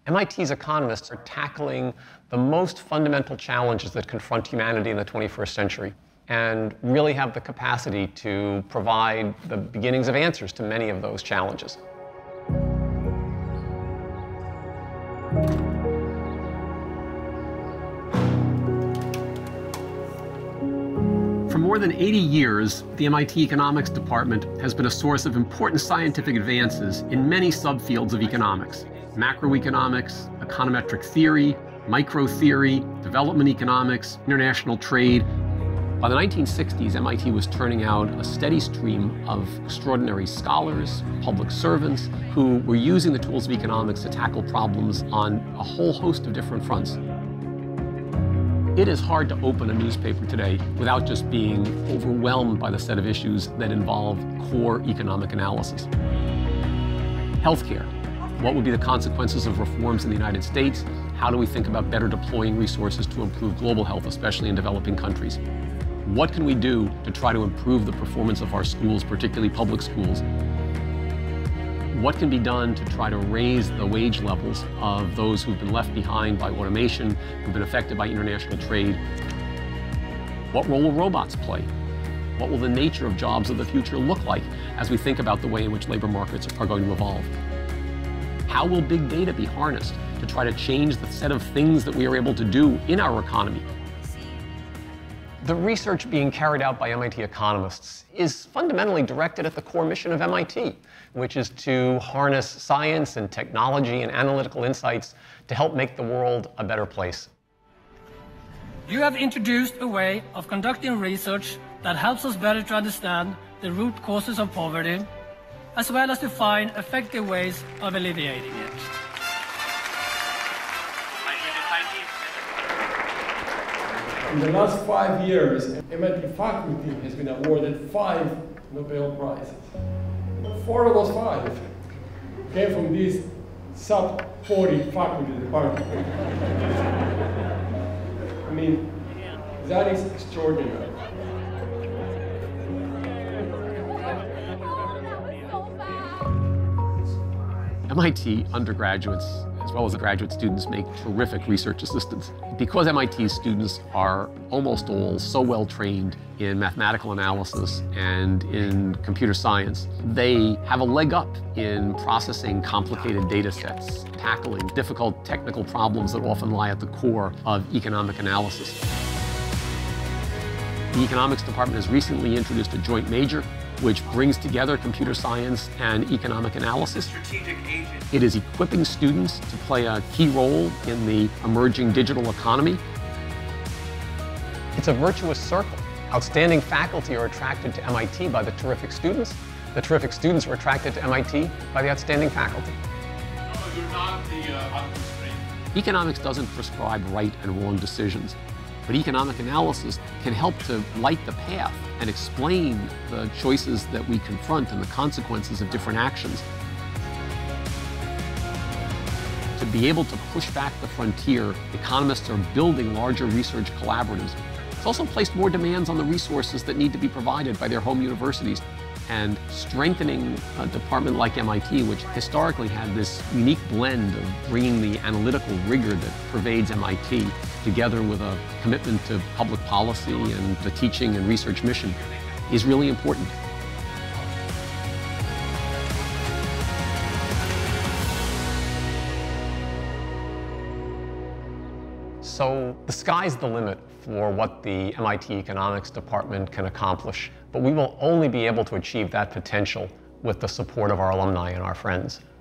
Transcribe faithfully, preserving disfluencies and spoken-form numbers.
M I T's economists are tackling the most fundamental challenges that confront humanity in the twenty-first century and really have the capacity to provide the beginnings of answers to many of those challenges. For more than eighty years, the M I T economics department has been a source of important scientific advances in many subfields of economics: macroeconomics, econometric theory, microtheory, development economics, international trade. By the nineteen sixties, M I T was turning out a steady stream of extraordinary scholars, public servants, who were using the tools of economics to tackle problems on a whole host of different fronts. It is hard to open a newspaper today without just being overwhelmed by the set of issues that involve core economic analysis. Healthcare. What would be the consequences of reforms in the United States? How do we think about better deploying resources to improve global health, especially in developing countries? What can we do to try to improve the performance of our schools, particularly public schools? What can be done to try to raise the wage levels of those who've been left behind by automation, who've been affected by international trade? What role will robots play? What will the nature of jobs of the future look like as we think about the way in which labor markets are going to evolve? How will big data be harnessed to try to change the set of things that we are able to do in our economy? The research being carried out by M I T economists is fundamentally directed at the core mission of M I T, which is to harness science and technology and analytical insights to help make the world a better place. You have introduced a way of conducting research that helps us better to understand the root causes of poverty, as well as to find effective ways of alleviating it. In the last five years, M I T faculty has been awarded five Nobel Prizes. Four of those five came from this sub forty faculty department. I mean, that is extraordinary. M I T undergraduates, as well as the graduate students, make terrific research assistants. Because M I T students are almost all so well trained in mathematical analysis and in computer science, they have a leg up in processing complicated data sets, tackling difficult technical problems that often lie at the core of economic analysis. The economics department has recently introduced a joint major which brings together computer science and economic analysis. It is equipping students to play a key role in the emerging digital economy. It's a virtuous circle. Outstanding faculty are attracted to M I T by the terrific students. The terrific students are attracted to M I T by the outstanding faculty. No, you're not the uh, unconstrained. Economics doesn't prescribe right and wrong decisions, but economic analysis can help to light the path and explain the choices that we confront and the consequences of different actions. To be able to push back the frontier, economists are building larger research collaboratives. It's also placed more demands on the resources that need to be provided by their home universities, and strengthening a department like M I T, which historically had this unique blend of bringing the analytical rigor that pervades M I T together with a commitment to public policy and the teaching and research mission, is really important. So the sky's the limit for what the M I T economics department can accomplish, but we will only be able to achieve that potential with the support of our alumni and our friends.